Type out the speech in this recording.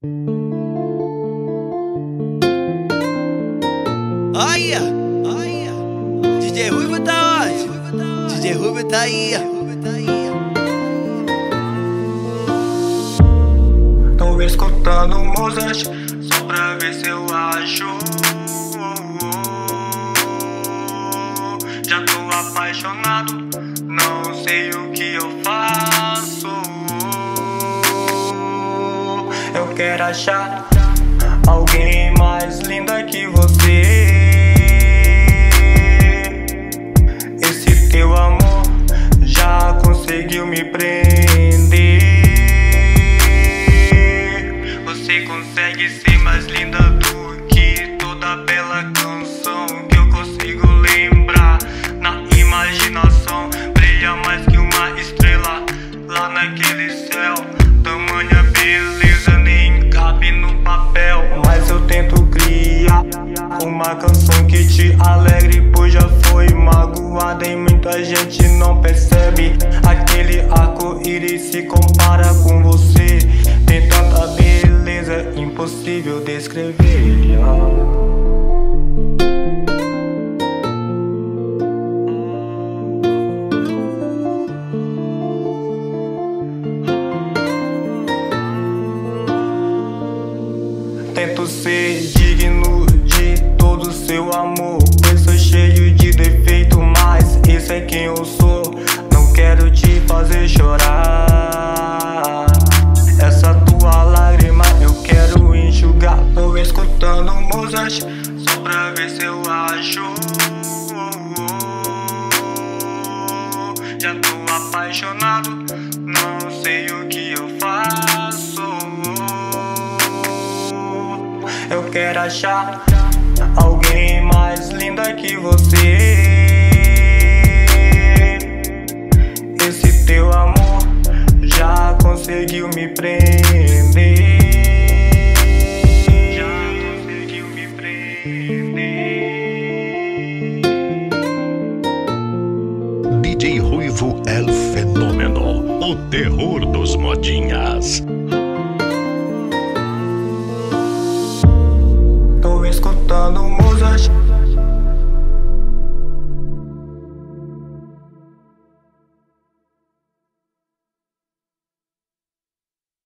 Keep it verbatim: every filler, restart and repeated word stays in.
Olha, olha, D J Ruivo tá onde? D J Ruivo tá aí. Tô escutando Mozart só pra ver se eu acho. Já tô apaixonado, não sei o que eu faço. Eu quero achar alguém mais linda que você. Esse teu amor já conseguiu me prender. Você consegue ser mais linda do que toda bela canção que eu consigo lembrar. Na imaginação brilha mais que uma estrela lá naquele céu. Tamanha beleza nem cabe no papel, mas eu tento criar uma canção que te alegre, pois já foi magoada e muita gente não percebe. Aquele arco-íris se compara com você. Tem tanta beleza, impossível descrever. Tento ser digno de todo seu amor, pois sou cheio de defeito, mas esse é quem eu sou. Não quero te fazer chorar, essa tua lágrima eu quero enxugar. Tô escutando Mozart só pra ver se eu acho. Já tô apaixonado, não sei o que eu faço. Eu quero achar alguém mais linda que você. Esse teu amor já conseguiu me prender. Já conseguiu me prender. D J Ruivo é o fenômeno, o terror dos modinhas.